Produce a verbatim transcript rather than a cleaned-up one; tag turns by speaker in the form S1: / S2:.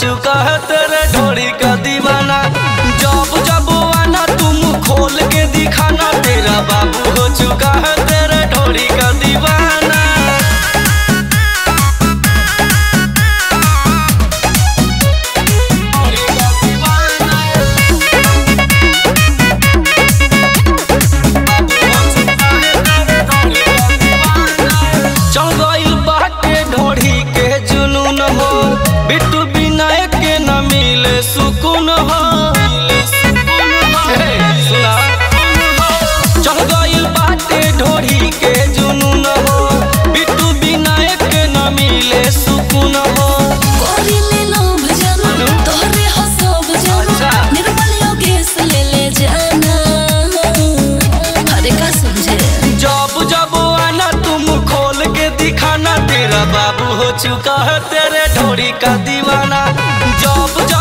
S1: चुका है तेरे ढोरी का दीवाना। जब जब आना तुम खोल के दिखाना, तेरा बाबू हो चुका है तेरे ढोरी का दीवाना। बिट्टू विनायक के न मिले सुकून हो, सुना चढ़ गइल बाटे ढोरी के जुनून हो। बिट्टू विनायक के न मिले सुकून हो। जब जब आना तुम खोल के दिखाना, तेरा बाबू हो चुका है तेरे ढोरी का दीवाना। जब जब